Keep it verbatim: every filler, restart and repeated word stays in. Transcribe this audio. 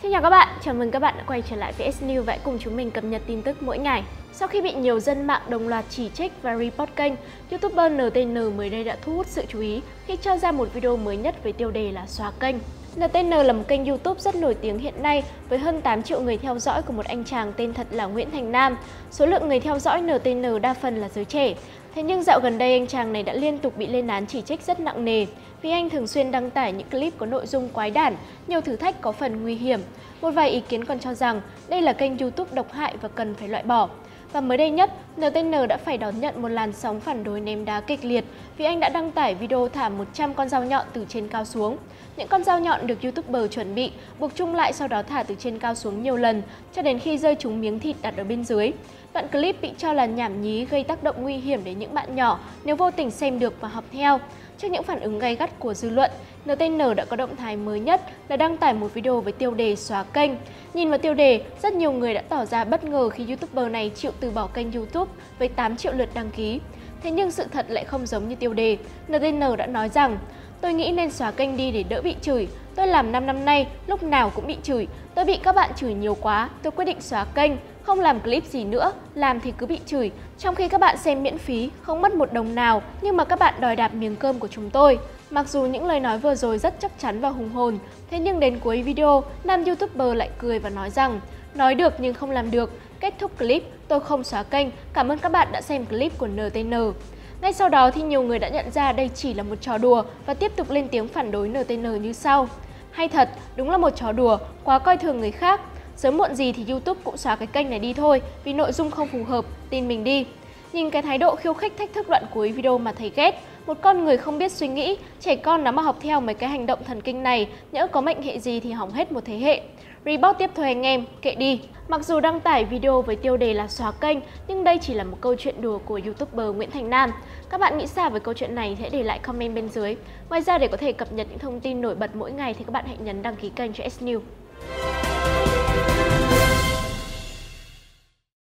Xin chào các bạn, chào mừng các bạn đã quay trở lại với ét News và hãy cùng chúng mình cập nhật tin tức mỗi ngày. Sau khi bị nhiều dân mạng đồng loạt chỉ trích và report kênh, YouTuber en tê en mới đây đã thu hút sự chú ý khi cho ra một video mới nhất với tiêu đề là xóa kênh. en tê en là một kênh YouTube rất nổi tiếng hiện nay với hơn tám triệu người theo dõi của một anh chàng tên thật là Nguyễn Thành Nam. Số lượng người theo dõi en tê en đa phần là giới trẻ. Thế nhưng dạo gần đây anh chàng này đã liên tục bị lên án chỉ trích rất nặng nề vì anh thường xuyên đăng tải những clip có nội dung quái đản, nhiều thử thách có phần nguy hiểm. Một vài ý kiến còn cho rằng đây là kênh YouTube độc hại và cần phải loại bỏ. Và mới đây nhất, en tê en đã phải đón nhận một làn sóng phản đối ném đá kịch liệt vì anh đã đăng tải video thả một trăm con dao nhọn từ trên cao xuống. Những con dao nhọn được YouTuber chuẩn bị, buộc chung lại sau đó thả từ trên cao xuống nhiều lần cho đến khi rơi trúng miếng thịt đặt ở bên dưới. Đoạn clip bị cho là nhảm nhí gây tác động nguy hiểm đến những bạn nhỏ nếu vô tình xem được và học theo. Trước những phản ứng gay gắt của dư luận, en tê en đã có động thái mới nhất là đăng tải một video với tiêu đề xóa kênh. Nhìn vào tiêu đề, rất nhiều người đã tỏ ra bất ngờ khi YouTuber này chịu từ bỏ kênh YouTube với tám triệu lượt đăng ký. Thế nhưng sự thật lại không giống như tiêu đề. en tê en đã nói rằng: "Tôi nghĩ nên xóa kênh đi để đỡ bị chửi. Tôi làm năm năm nay, lúc nào cũng bị chửi. Tôi bị các bạn chửi nhiều quá, tôi quyết định xóa kênh, không làm clip gì nữa, làm thì cứ bị chửi. Trong khi các bạn xem miễn phí, không mất một đồng nào, nhưng mà các bạn đòi đạp miếng cơm của chúng tôi." Mặc dù những lời nói vừa rồi rất chắc chắn và hùng hồn, thế nhưng đến cuối video, nam YouTuber lại cười và nói rằng: "Nói được nhưng không làm được. Kết thúc clip, tôi không xóa kênh. Cảm ơn các bạn đã xem clip của en tê en." Ngay sau đó thì nhiều người đã nhận ra đây chỉ là một trò đùa và tiếp tục lên tiếng phản đối en tê en như sau: "Hay thật, đúng là một trò đùa, quá coi thường người khác. Sớm muộn gì thì YouTube cũng xóa cái kênh này đi thôi, vì nội dung không phù hợp, tin mình đi." Nhìn cái thái độ khiêu khích thách thức đoạn cuối video mà thấy ghét. Một con người không biết suy nghĩ, trẻ con nó mà học theo mấy cái hành động thần kinh này, nhỡ có mệnh hệ gì thì hỏng hết một thế hệ. Report tiếp thôi anh em, kệ đi. Mặc dù đăng tải video với tiêu đề là xóa kênh, nhưng đây chỉ là một câu chuyện đùa của YouTuber Nguyễn Thành Nam. Các bạn nghĩ sao về câu chuyện này? Hãy để lại comment bên dưới. Ngoài ra, để có thể cập nhật những thông tin nổi bật mỗi ngày thì các bạn hãy nhấn đăng ký kênh cho ét News.